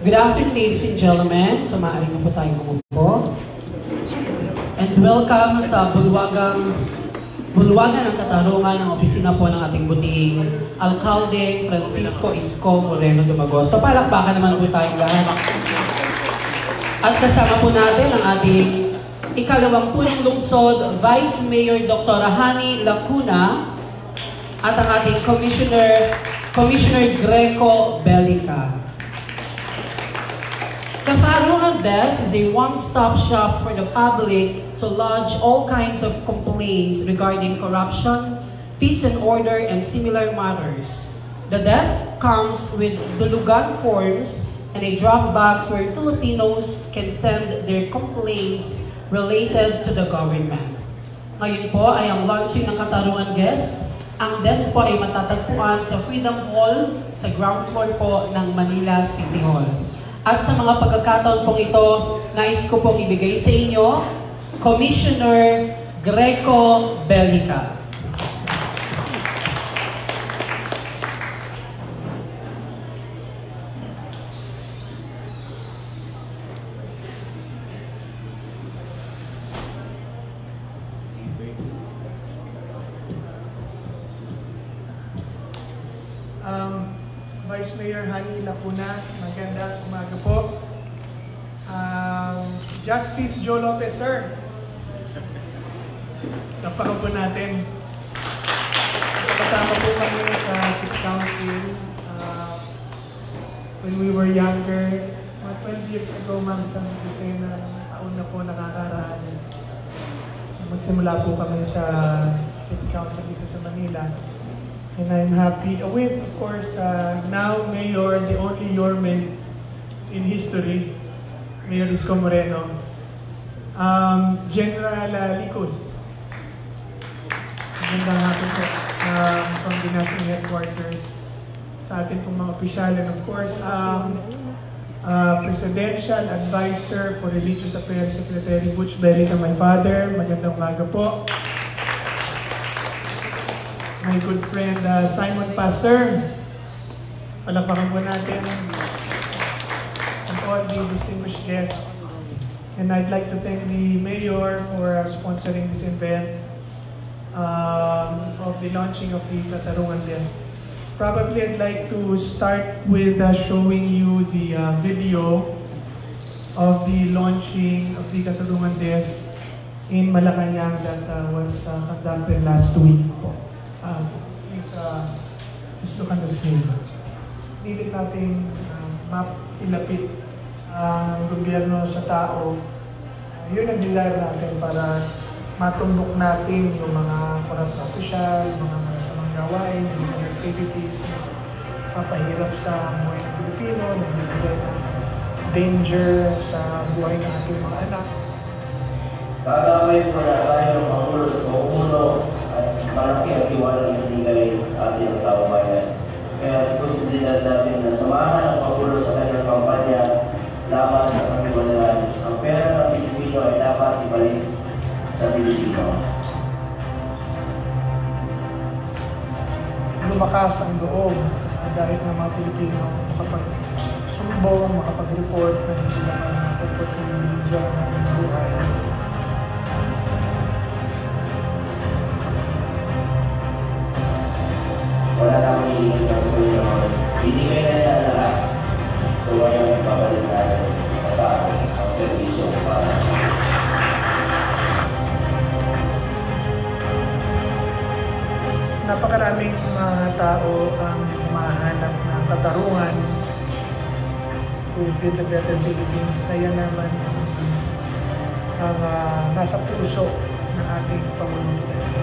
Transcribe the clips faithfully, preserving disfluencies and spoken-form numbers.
Good afternoon, ladies and gentlemen. So, maaari na po tayong umupo. And welcome sa bulwagang bulwagan ng Katarungan ng opisina po ng ating buting Alcalde Francisco Isko Moreno Dumagos. So, palakpakan naman po tayong lahat. At kasama po natin ang ating ikalawang punong lungsod, Vice Mayor Doctor Hani Lacuna, at ang ating Commissioner, Commissioner Greco Belgica. Katarungan Desk is a one-stop shop for the public to lodge all kinds of complaints regarding corruption, peace and order, and similar matters. The desk comes with dulugan forms and a drop box where Filipinos can send their complaints related to the government. Ngayon po ay ang launching ng Katarungan Desk. Ang desk po ay matatagpuan sa Freedom Hall sa ground floor po ng Manila City Hall. At sa mga pagkakataon pong ito, nais ko pong ibigay sa inyo, Commissioner Greco Belgica. Um, Vice Mayor Hani Lacuna, magandang umaga po. Um, Justice Joe Lopez, sir. Napaka po natin. Kasama po kami sa City Council uh, when we were younger. Mga twelve years ago, ma'am, isang dosena taon na po nakakaraan. Magsimula po kami sa City Council dito sa Manila. And I'm happy with, of course, uh, now Mayor, the only Yorme in history, Mayor Isko Moreno, um, General uh, Licos. Magandang hapon po um, from the national headquarters sa atin pong mga opisyal, and of course, um, uh, Presidential Advisor for Religious Affairs, Secretary Butch Bellica, my father. Magandang umaga po. My good friend uh, Simon Passer, palakpakan po natin, and all the distinguished guests. And I'd like to thank the Mayor for uh, sponsoring this event um, of the launching of the Katarungan Desk. Probably I'd like to start with uh, showing you the uh, video of the launching of the Katarungan Desk in Malacanang that uh, was uh, conducted last week. Uh, please, uh, just look on the screen. Pilit natin uh, map, ilapit ang uh, gobyerno sa tao. Uh, yun ang desire natin para matumbok natin yung mga corrupt official, mga masamang gawain, illegal activities, papahirap sa buhay ng Pilipino, nagbibigay ng danger sa buhay ng ating mga anak. Gagawin mo na tayo ng Pangulo sa Pangulo at malaki ang tiwala na binigay sa ating ang tao bayan. Kaya susundin natin na samahan ang Pangulo sa kanyang kampanya laban sa pagkakawalan. Ang pera ng Pilipino ay dapat ibalik sa Pilipino. Lumakas ang loob uh, dahil ng mga Pilipino makapag-sumbong, makapag-report na hindi naman nakapag yung danger ng ating buhay. Wala na kami hihingin sa Panginoon. Binigay na niya lahat. So ngayon, babalik natin sa tao ang servisyo para sa Panginoon. Napakaraming mga tao ang mahanap ng katarungan to build a better Philippines, na yan naman ang, ang uh, nasa puso ng ating Pangulong.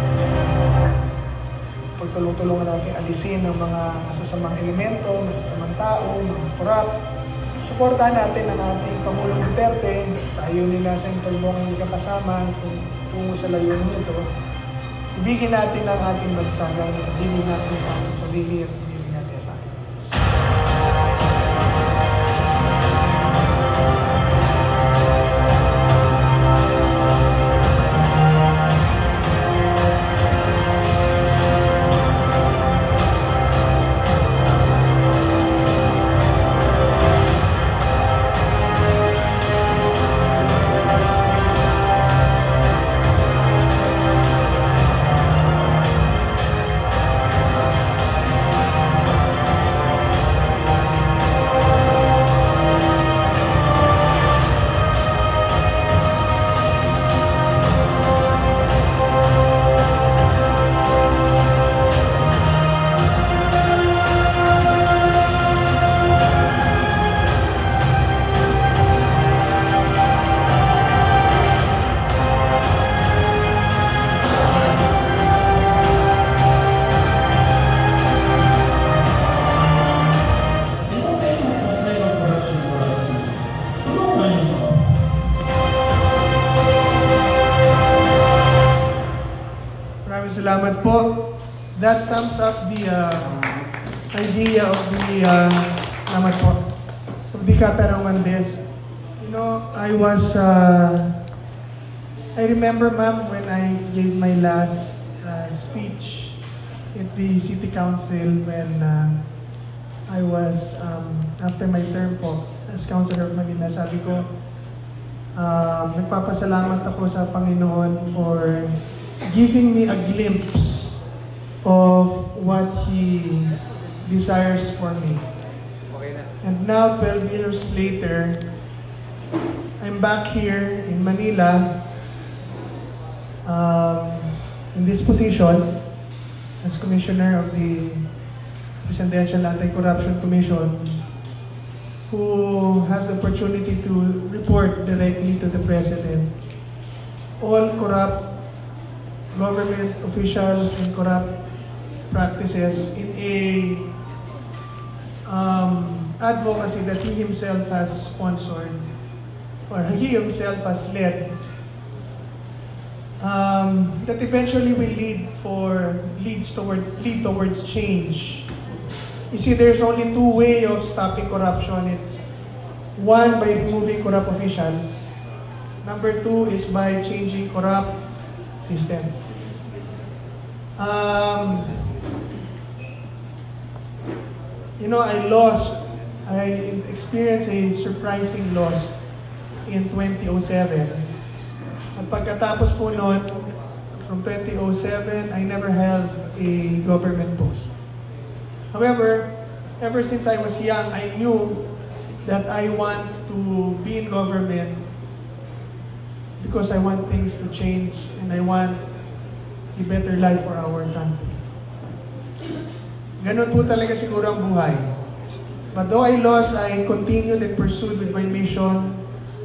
Pagtulong-tulungan natin alisin ang mga masasamang elemento, masasamang tao, mga korap. Suportahan natin ang ating Pangulong Duterte, tayo nila sa intulbong hindi kasama kung tungo sa layunin ito. Ibigin natin ang ating bansa na ibigin natin sa ating sarili at ibigin natin sa ating salamat po. That sums up the uh, idea of the uh, salamat po, of the Katarungan desk. You know, I was, uh, I remember, ma'am, when I gave my last uh, speech at the City Council when uh, I was, um, after my term po as Councilor of Manila, sabi ko, uh, nagpapasalamat ako sa Panginoon for giving me a glimpse of what He desires for me. And now, twelve years later, I'm back here in Manila um, in this position as Commissioner of the Presidential Anti-Corruption Commission, who has the opportunity to report directly to the President all corrupt government officials and corrupt practices in a um, advocacy that he himself has sponsored or he himself has led, um, that eventually will lead for leads toward lead towards change. You see, there's only two ways of stopping corruption. It's one, by removing corrupt officials. Number two is by changing corrupt systems. Um, you know, I lost, I experienced a surprising loss in twenty oh seven. At pagkatapos po noon, from twenty oh seven, I never held a government post. However, ever since I was young, I knew that I want to be in government because I want things to change and I want a better life for our country. Ganun po talaga siguro ang buhay. But though I lost, I continued and pursued with my mission.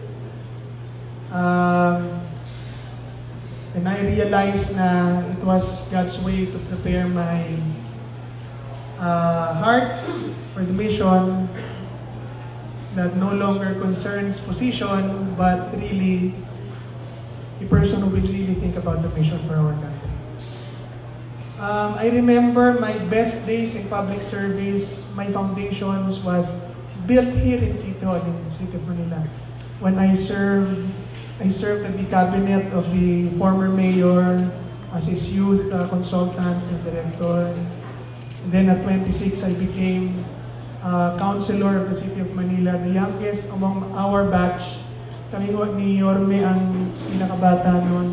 Um, and I realized na it was God's way to prepare my uh, heart for the mission that no longer concerns position, but really a person who will really think about the mission for our country. Um, I remember my best days in public service, my foundations was built here in City Hall, in the City of Manila. When I served, I served in the cabinet of the former mayor as his youth uh, consultant and director. And then at twenty-six, I became uh, councilor of the City of Manila, the youngest among our batch. Kami ho ni Yorme ang pinakabata noon.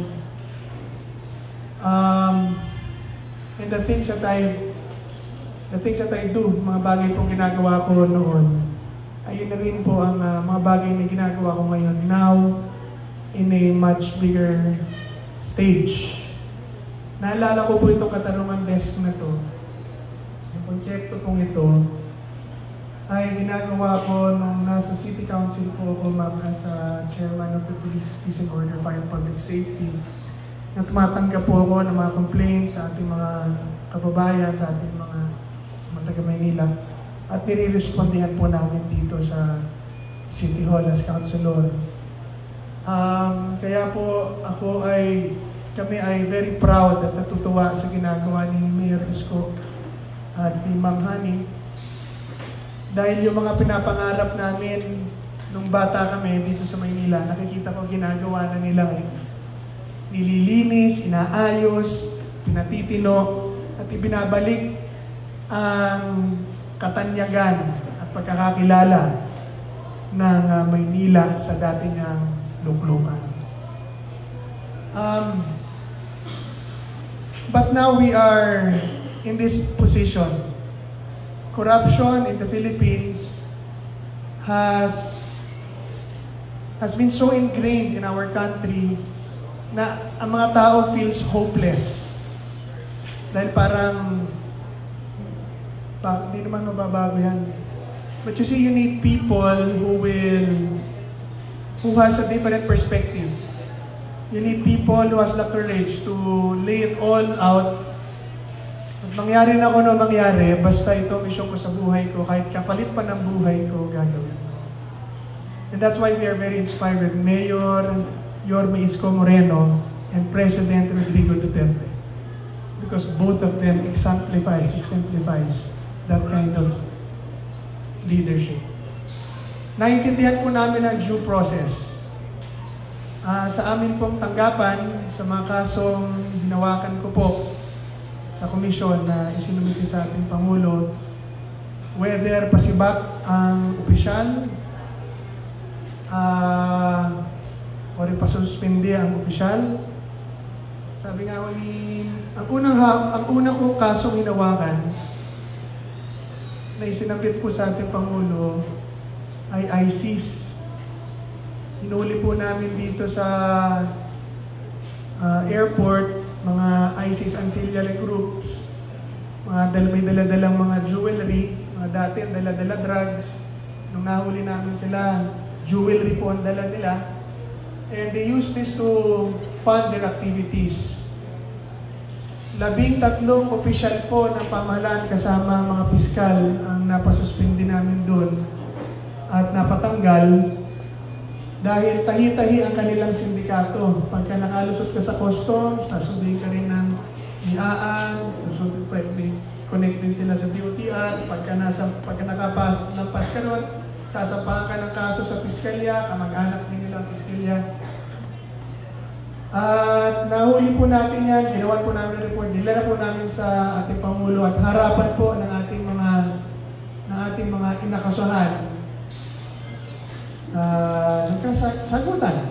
Um, and the things that I, the things that I do, mga bagay pong ginagawa ko noon, ayun na rin po ang uh, mga bagay na ginagawa ko ngayon, now in a much bigger stage. Naalala ko po itong Katarungan desk na to. Yung konsepto pong ito ay ginagawa ko nung nasa City Council po ako, ma'am, as a chairman of the Police, Peace and Order, Fire and Public Safety. Na tumatanggap po ako ng mga complaints sa ating mga kababayan, sa ating mga, mga taga-Maynila. At nire-respondihan po namin dito sa City Hall as councilor. Um, kaya po ako ay, kami ay very proud at natutuwa sa ginagawa ni Mayor Isko at ni Ma'am Hani. Dahil yung mga pinapangarap namin nung bata kami dito sa Maynila, nakikita ko ginagawa na nila ngayon. Nililinis, inaayos, pinatitino, at ibinabalik ang katanyagan at pagkakakilala ng uh, Maynila sa dating uh, luklukan. Um, but now we are in this position. Corruption in the Philippines has has been so ingrained in our country na ang mga tao feels hopeless. Dahil parang pa, hindi naman mababago yan. But you see, you need people who will who has a different perspective. You need people who has the courage to lay it all out. Mangyari na kung ano mangyari, basta ito mission ko sa buhay ko, kahit kapalit pa ng buhay ko, gagawin. And that's why we are very inspired with Mayor Yorme Isko Moreno and President Rodrigo Duterte. because both of them exemplifies, exemplifies that kind of leadership. Naiintindihan po namin ang due process. Uh, sa amin pong tanggapan, sa mga kasong hinawakan ko po sa komisyon na isinumiti sa ating Pangulo, whether pasibak ang opisyal uh, o rin pasuspindi ang opisyal. Sabi nga ko ni, ang unang, ang unang kong kasong hinawakan na isinabit po sa ating Pangulo ay I C I S. Hinuli po namin dito sa uh, airport, mga I C I S ancillary groups, mga dal may daladalang mga jewelry, mga dati ang daladala drugs. Nung nahuli namin sila, jewelry po ang dala nila. And they use this to fund their activities. Labing tatlong opisyal po ng pamahalaan kasama mga piskal ang napasuspindi namin doon at napatanggal dahil tahi-tahi ang kanilang sindikato. Pagka nakalusot ka sa customs, sasundin ka rin ng I A A N, susundin pa, connect din sila sa D O T R. Pagka, nasa, pagka nakapasok ng pas ka ron, sasampahan ka ng kaso sa piskalya, kamag-anak din nila ang piskalya. At nahuli po natin yan, ginawan po namin report, dinala po namin sa ating Pangulo at harapan po ng ating mga ng ating mga inakasuhan. Uh, nagkasagutan.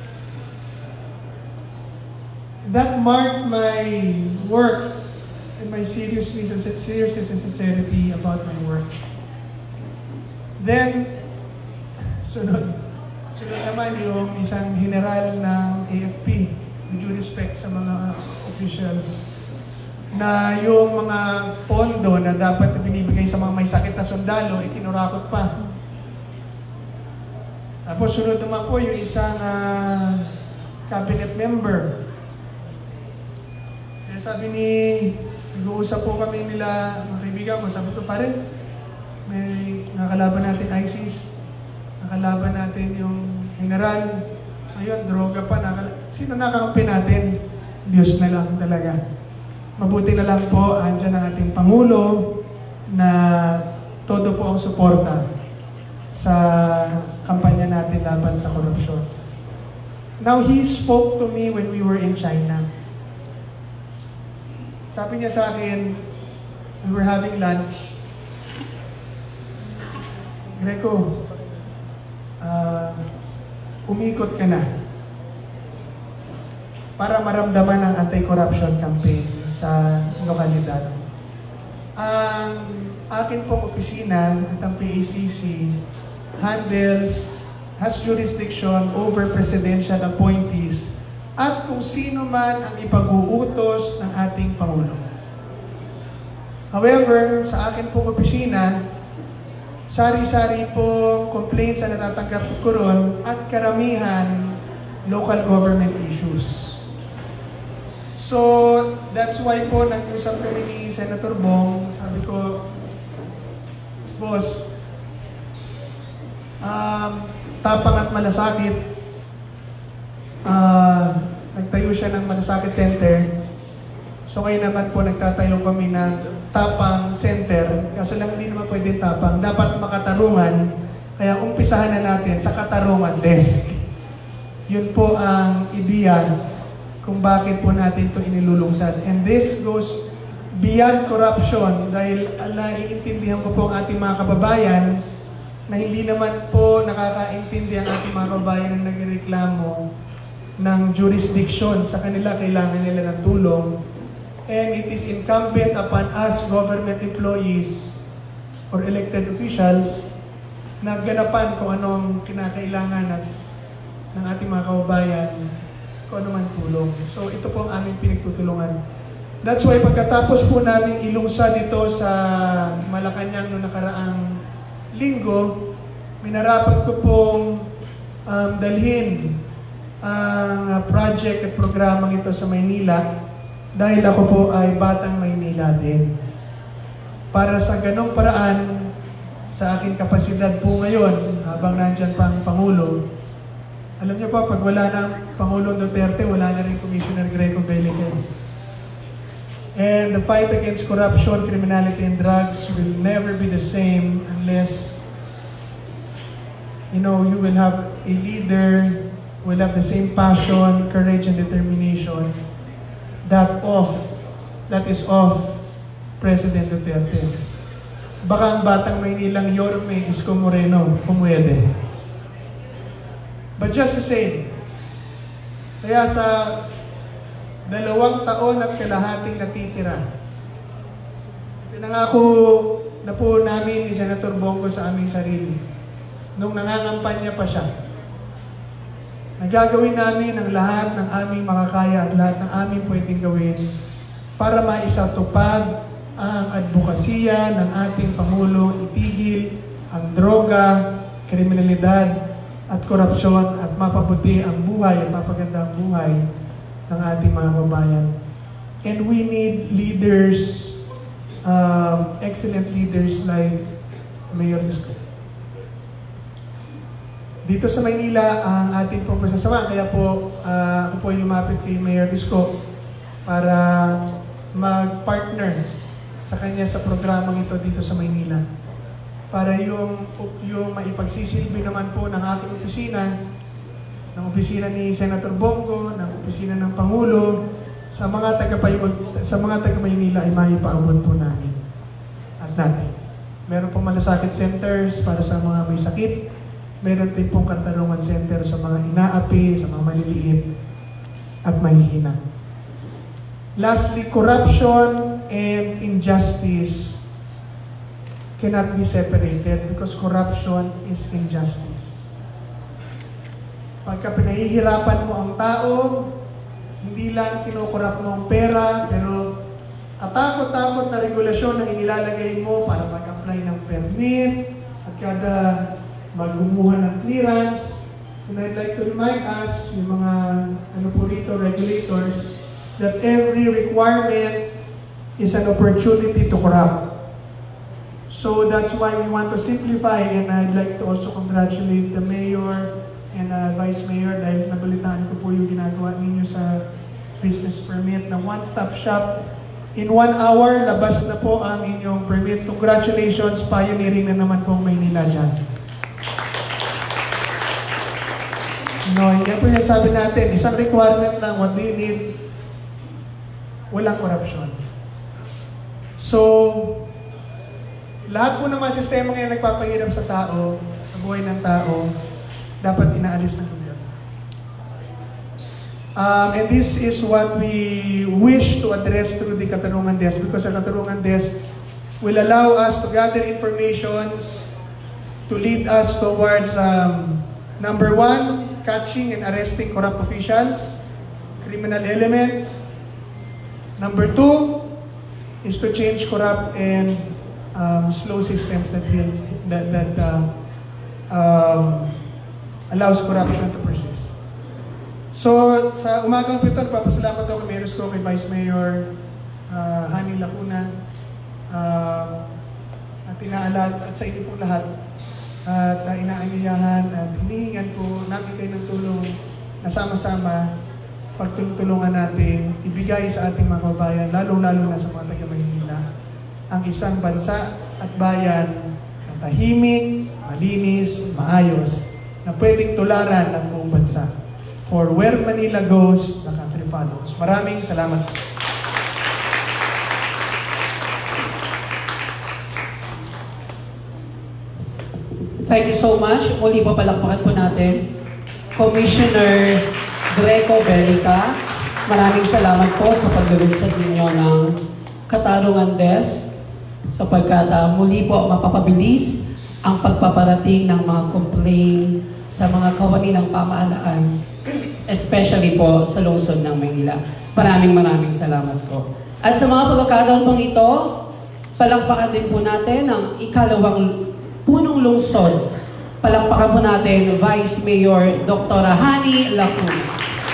That marked my work and my seriousness and seriousness and sincerity about my work. Then, sunod. Sunod naman yung isang general ng A F P, with due respect sa mga officials, na yung mga pondo na dapat binibigay sa mga may sakit na sundalo, ikinurakot pa. Tapos sunod naman po yung isang uh, cabinet member. Kaya sabi ni, nag-uusap po kami nila, mga kaibigan ko, sabi ko pa rin, may nakalaban natin I S I S, nakalaban natin yung general, ayun, droga pa, nakala sino nakakampi natin? Diyos na lang talaga. Mabuti na lang po, andyan ang ating Pangulo na todo po ang suporta sa kampanya natin laban sa korupsyon. Now, he spoke to me when we were in China. Sabi niya sa akin, we were having lunch, Greco, uh, umikot ka na para maramdaman ang anti-corruption campaign sa lokalidad. Ang akin pong opisina at ang P A C C handles, has jurisdiction over presidential appointees at kung sino man ang ipag-uutos ng ating Pangulo. However, sa akin pong opisina, sari-sari po complaints na natatanggap ko ron at karamihan local government issues. So, that's why po nag-usap kami ni Senator Bong, sabi ko, Boss, um, tapang at malasakit, uh, nagtayo siya ng Malasakit Center. So ngayon naman po nagtatayo kami ng Tapang Center. Kaso lang hindi naman pwede tapang. Dapat makatarungan. Kaya umpisahan na natin sa Katarungan Desk. Yun po ang ideya kung bakit po natin ito inilulungsad. And this goes beyond corruption dahil naiintindihan ko po ang ating mga kababayan na hindi naman po nakakaintindi ang ating mga kababayan na nagreklamo ng jurisdiction. Sa kanila kailangan nila ng tulong. And it is incumbent upon us government employees or elected officials na ganapan kung anong kinakailangan ng, ng ating mga kababayan, kung ano man tulong. So ito po ang aming pinagtutulungan. That's why pagkatapos po namin ilungsad dito sa Malacanang noong nakaraang linggo, minarapat ko pong um, dalhin ang uh, project at programang ito sa Maynila dahil ako po ay batang Maynila din. Para sa ganong paraan, sa aking kapasidad po ngayon, habang nandyan pa ang Pangulo, alam niyo po, pag wala na ang Pangulong Duterte, wala na rin Commissioner Greco Belgica. And the fight against corruption, criminality, and drugs will never be the same unless, you know, you will have a leader who will have the same passion, courage, and determination that of, that is of President Duterte. Baka ang batang Maynilang Yorme Isko Moreno, pumwede. But just the same, kaya sa dalawang taon at kalahating natitira, pinangako na po namin ni Senator Bongo sa aming sarili nung nangangampanya pa siya. Nagagawin namin ang lahat ng aming makakaya at lahat ng aming pwedeng gawin para maisatupad ang advokasya ng ating Pangulo, itigil ang droga, kriminalidad at korupsyon at mapabuti ang buhay at mapaganda ang buhay ng ating mga kababayan. And we need leaders, um, excellent leaders like Mayor Greco. Dito sa Maynila, ang ating pong pasasama, kaya po uh, ako po ay lumapit kay Mayor Greco para mag-partner sa kanya sa programang ito dito sa Maynila. Para yung, yung maipagsisilbi naman po ng ating opisina, ng opisina ni Senator Bongo, ng opisina ng Pangulo, sa mga taga sa mga taga Maynila ay maipaabot po namin at natin. Meron pong malasakit centers para sa mga may sakit. Meron din pong Katarungan center sa mga inaapi, sa mga maliliit at mahihina. Lastly, corruption and injustice cannot be separated because corruption is injustice. Pagka pinahihirapan mo ang tao, hindi lang kinukurap mo ang pera, pero katakot-takot na regulasyon na inilalagay mo para mag-apply ng permit at kada magumuha ng clearance. And I'd like to remind us, yung mga ano po rito, regulators, that every requirement is an opportunity to corrupt. So that's why we want to simplify, and I'd like to also congratulate the Mayor and uh, Vice Mayor dahil nabalitaan ko po yung ginagawa ninyo sa business permit na one-stop shop. In one hour, labas na po ang inyong permit. Congratulations, pioneering na naman po Maynila dyan. No, yan po yung sabi natin, isang requirement lang, what do you need? Walang corruption. So, lahat po ng mga sistema ngayon nagpapahirap sa tao, sa buhay ng tao, dapat inaalis ng gobyerno. Um, and this is what we wish to address through the Katarungan Desk, because the Katarungan Desk will allow us to gather informations to lead us towards um, number one, catching and arresting corrupt officials, criminal elements. Number two is to change corrupt and um, slow systems that builds, that, that uh, um, allows corruption to persist. So, sa umagang ito, nagpapasalamat ako kay Mayor Greco, kay Vice Mayor uh, Hani Lacuna, uh, at inaalat, at sa inyo po lahat, at uh, inaanyayahan at hinihingan po namin kayo ng tulong na sama-sama pagtulungan natin, ibigay sa ating mga kababayan, lalong-lalo na sa mga taga-Maynila, ang isang bansa at bayan na tahimik, malinis, maayos, na pwedeng tularan ng buong bansa. For where Manila goes, the country follows. Maraming salamat. Thank you so much. Muli pa palakpakan po natin Commissioner Greco Belgica. Maraming salamat po sa paglulunsad ninyo ng Katarungan Desk sapagkat uh, muli po mapapabilis ang pagpaparating ng mga complaint sa mga kawani ng pamahalaan, especially po sa lungsod ng Manila. Maraming maraming salamat po. At sa mga pagkakataon pong ito, palakpakan din po natin ang ikalawang punong lungsod. Palakpakan po natin Vice Mayor Doctor Hani Lacuna.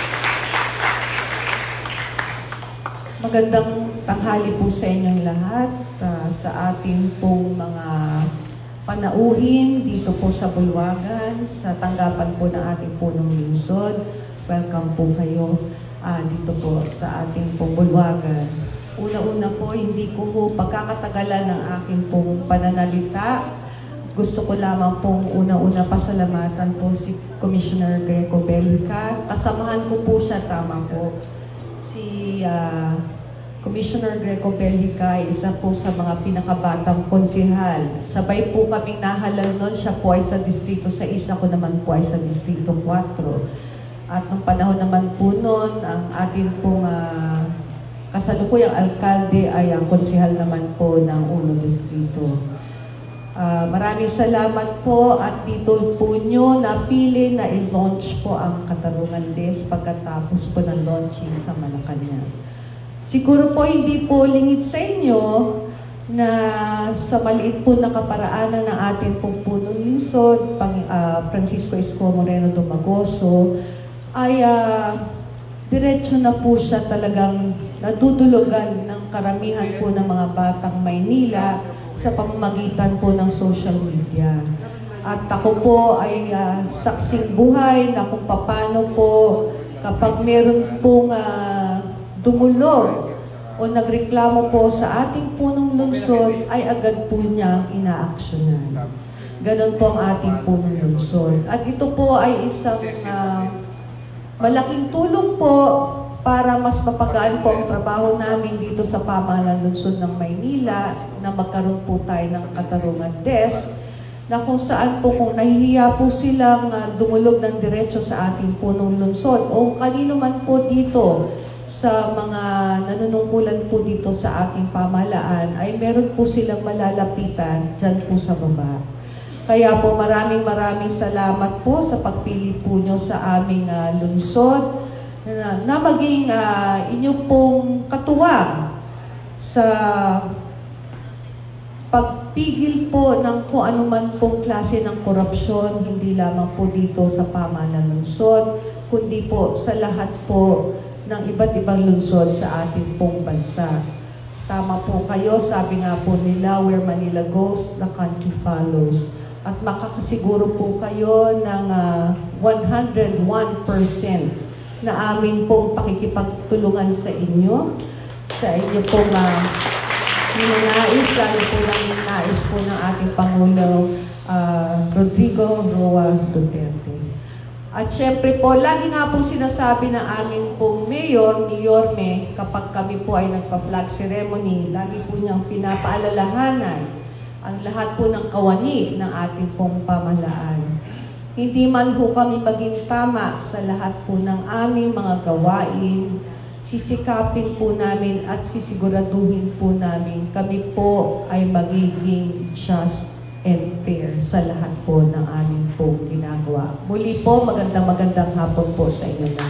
Magandang tanghali po sa inyong lahat uh, sa ating pong mga panauhin dito po sa Bulwagan, sa tanggapan po ng ating punong lungsod. Welcome po kayo uh, dito po sa ating pong Bulwagan. Una-una po, hindi ko po pagkakatagalan ng aking pong pananalita. Gusto ko lamang pong una-una pasalamatan po si Commissioner Greco Belgica. Kasamahan ko po siya, tama po. Si uh, Commissioner Greco Belgica ay isa po sa mga pinakabatang konsihal. Sabay po kaming nahalal nun, siya po ay sa Distrito sais, ako naman po ay sa Distrito four. At nung panahon naman po nun, ang atin pong uh, kasalukuyang alkalde ay ang konsihal naman po ng unang distrito. Uh, maraming salamat po at dito po nyo napili na i-launch po ang Katarungan Desk pagkatapos po ng launching sa Malacanang. Siguro po hindi po lingid sa inyo na sa maliit po na kaparaanan ng ating pong punong lungsod, pang, uh, Francisco Isko Moreno Dumagoso, ay uh, diretso na po siya talagang nadudulugan ng karamihan po ng mga batang Maynila sa pamamagitan po ng social media. At ako po ay uh, saksing buhay na kung paano po kapag meron pong uh, dumulog o nagreklamo po sa ating punong lungsod ay agad po niyang inaaksyonan. Ganon po ang ating punong lungsod. At ito po ay isang uh, malaking tulong po para mas mapagaan po ang trabaho namin dito sa pamahalaan lungsod ng Maynila na magkaroon po tayo ng Katarungan Desk na kung saan po kung nahihiya po silang uh, dumulog ng diretso sa ating punong lungsod o kanino man po dito sa mga nanunungkulan po dito sa ating pamahalaan ay meron po silang malalapitan dyan po sa baba. Kaya po maraming maraming salamat po sa pagpili po nyo sa aming uh, lungsod na, na maging uh, inyo pong katuwang sa pagpigil po ng kung anuman pong klase ng korupsyon, hindi lamang po dito sa pamahalaan lungsod, kundi po sa lahat po ng iba't ibang lungsod sa ating pong bansa. Tama po kayo, sabi nga po nila, where Manila goes, the country follows. At makakasiguro po kayo ng uh, one hundred one percent na amin pong pakikipagtulungan sa inyo, sa inyo pong uh, ninanais, lalo po ng ninanais po ng ating Pangulo uh, Rodrigo Roa Duterte. At syempre po, lagi nga po sinasabi ng amin pong mayor ni Yorme, kapag kami po ay nagpa-flag ceremony, lagi po niyang pinapaalalahanan ang lahat po ng kawani ng ating pong pamahalaan. Hindi man po kami maging tama sa lahat po ng aming mga gawain, sisikapin po namin at sisiguraduhin po namin kami po ay magiging just and fair sa lahat po ng aming pong ginagawa. Muli po, magandang magandang hapon po sa inyo na.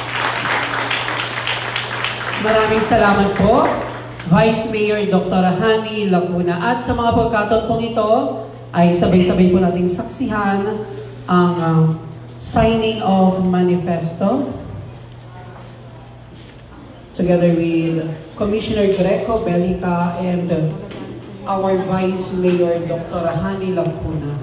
Maraming salamat po, Vice Mayor Doctor Hani Lacuna. At sa mga pagkataon pong ito, ay sabay-sabay po nating saksihan ang uh, signing of manifesto together with Commissioner Greco Belgica and uh, our Vice Mayor Doctor Hani Lacuna.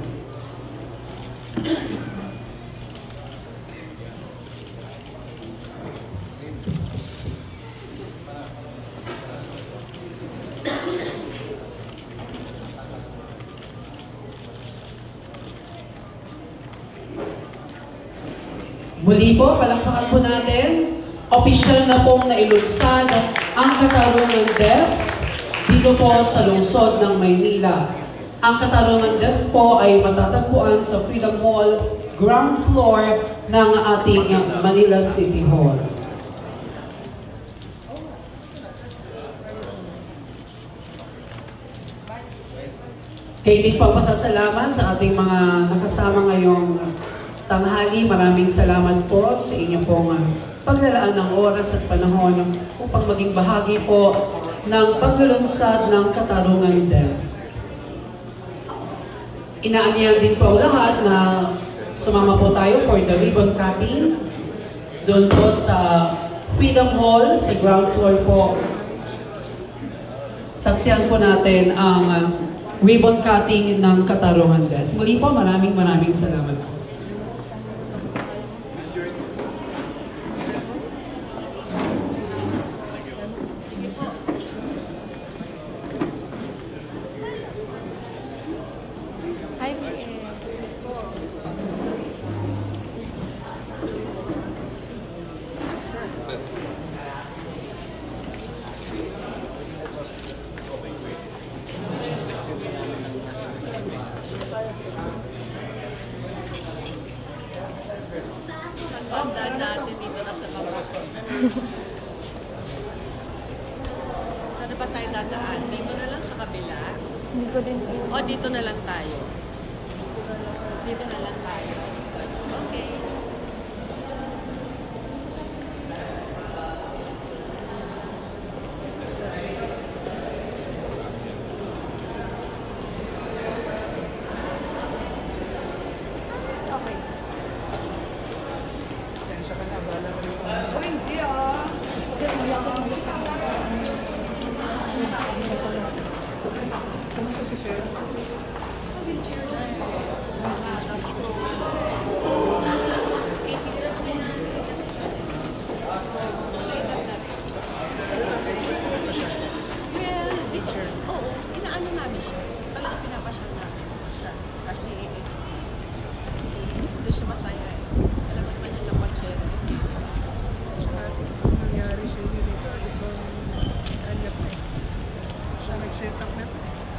Muli po, palakpakan po natin. Opisyal na pong nailunsad ang Katarungan Desk dito po sa lungsod ng Maynila. Ang Katarungan Desk po ay matatagpuan sa Freedom Hall, ground floor ng ating Manila City Hall. Kaya din po pasasalamat sa ating mga nakasama ngayong tanghali. Maraming salamat po sa inyo pong paglalaan ng oras at panahon upang maging bahagi po ng paglulunsad ng Katarungan Desk. Inaanyahan din po ang lahat na sumama po tayo for the ribbon cutting doon po sa Freedom Hall, sa ground floor po. Saksihan po natin ang uh, ribbon cutting ng Katarungan Desk. Muli po, maraming maraming salamat po. Saan ba tayo dadaan? Dito na lang sa kabila? Hindi ko din po. O dito na lang tayo? Dito na lang tayo. Okay. Okay. Sensya ka na, bala ka rin. Oh, hindi ah. Kumusta si Sir? Well, teacher. Oo, inaano namin siya. Talaga pinapasyal namin siya. Kasi doon siya masaya eh. Alam mo naman yung napatsero. Tsaka, nangyari sa inyo dito, ibang kanya pa. Siya nag-set up na ito.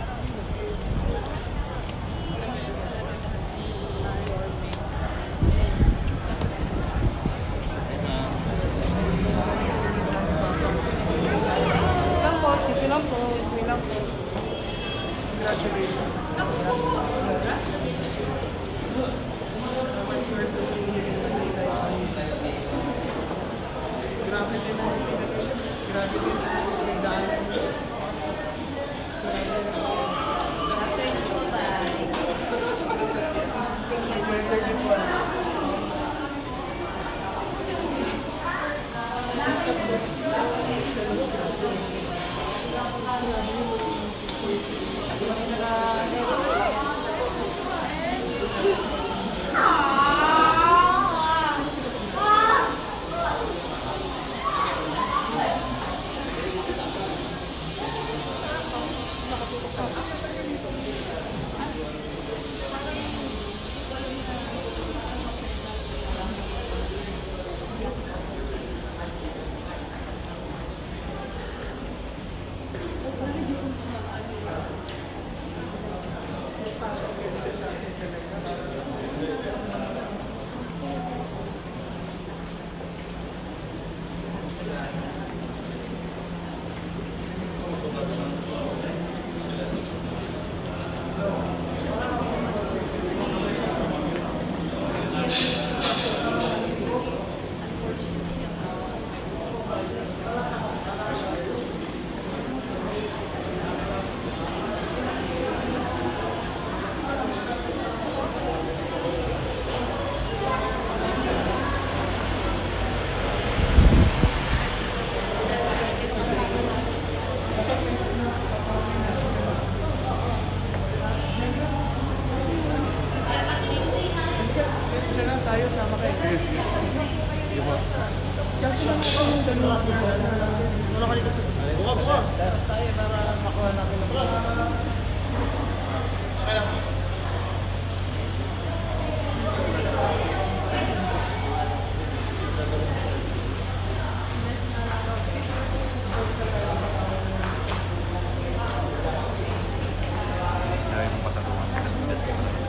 Lang po, excuse me lang po. Excuse me lang po. Congratulations. Grabe din ang grabe din ang daan. Weather din po. Siya na tayo, sama kayo. Kaso lang ako yung dalawa ko dyan. Wala ka dito sa... Buka, buka! Tayo para makuha natin ang bus. Okay lang. Sinabi mo Katarungan. Kasi kasi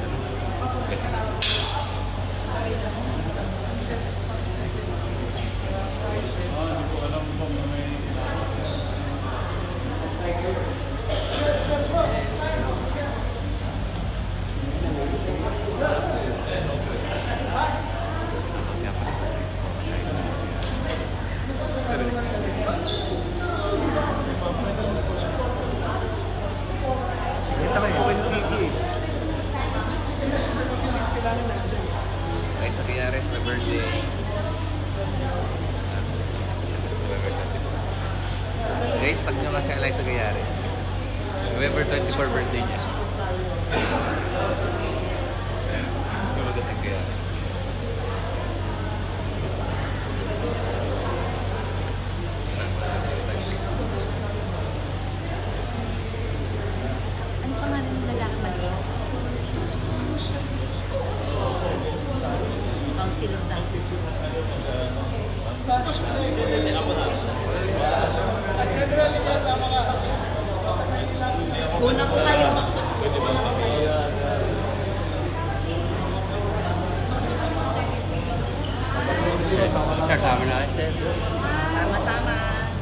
Sige, takay po kayo ng Kiki. Ay, sa Kiyares, my birthday. Guys, tag nyo kasi alay sa Gayares. November twenty-fourth birthday niya. Kumagod ang Gayares. Ano pangalan ng lalaki maliit? Councilor tayo. Kuna ko kayo. Sir, sama na sir. Sama-sama.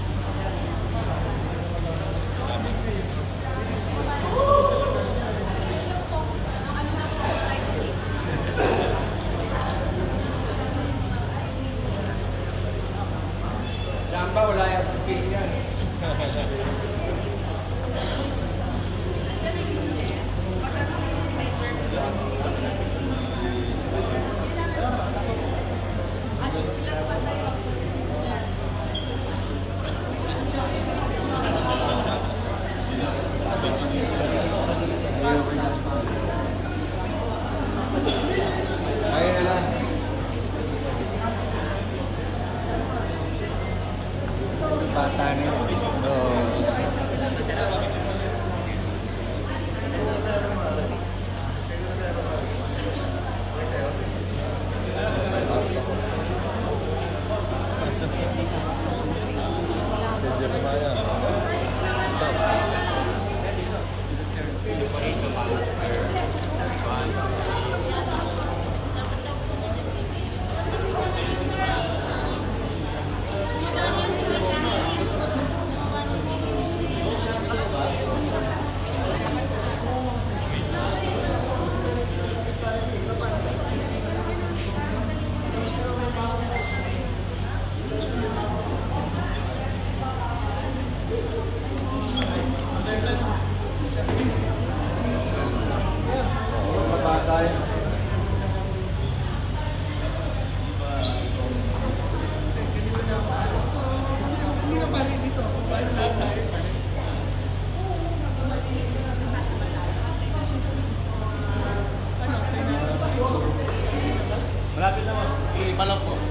Jamba, wala yung pagpili yan. Ayun na. Bata na yun. Oo. Malapit na mo. Iba lang po.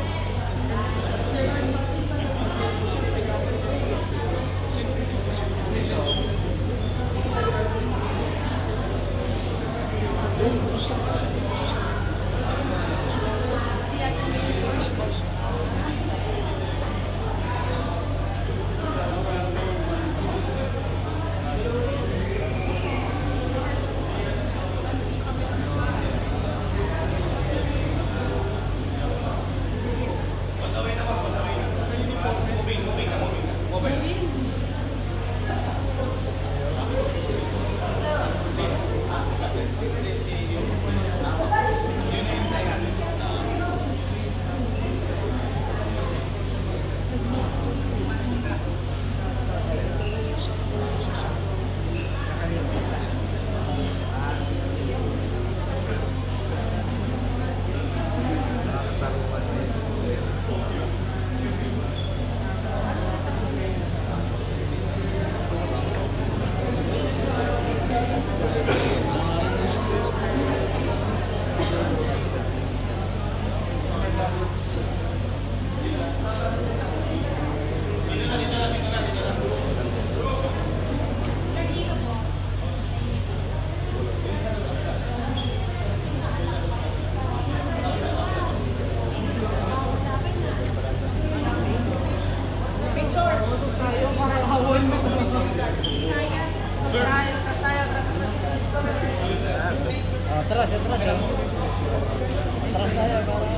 Atras, atras. Atras tayo para.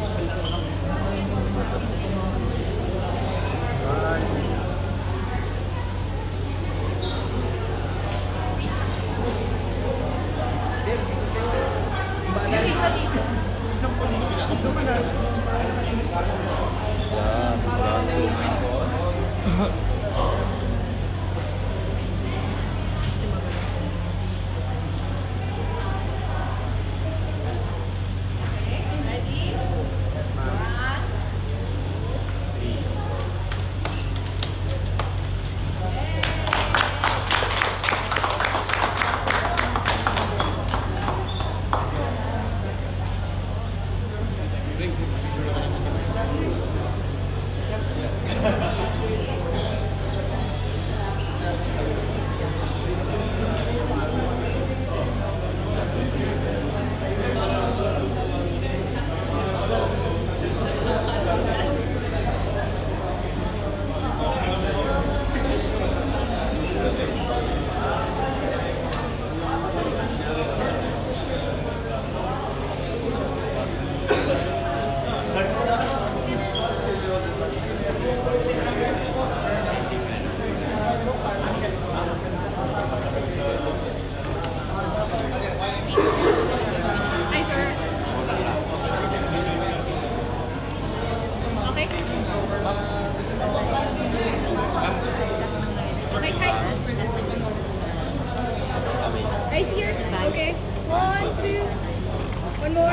Eyes here. Okay. One, two. One more.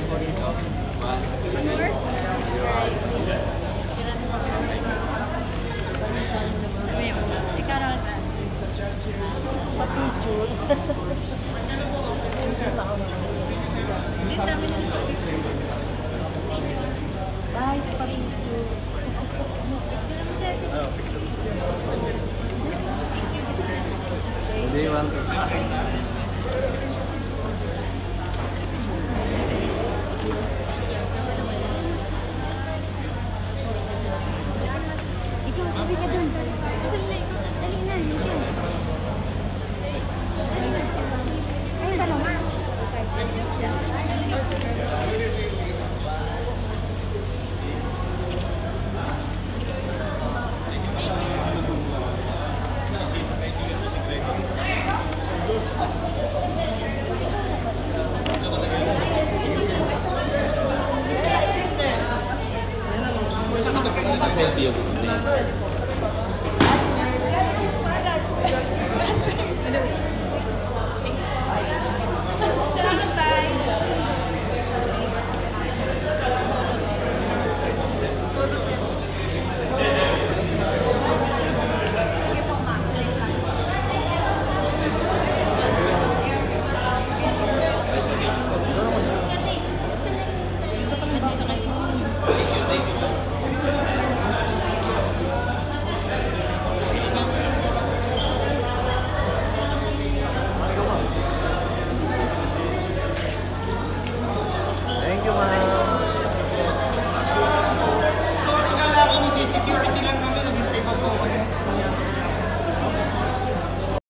One more. Right. Ikaw na. Papicture. Hindi namin ang bye, papicture. Hindi, one. Ikaw, tabi ka dun. Dali na, nandiyan. Ayun, dalawa. Selfie yung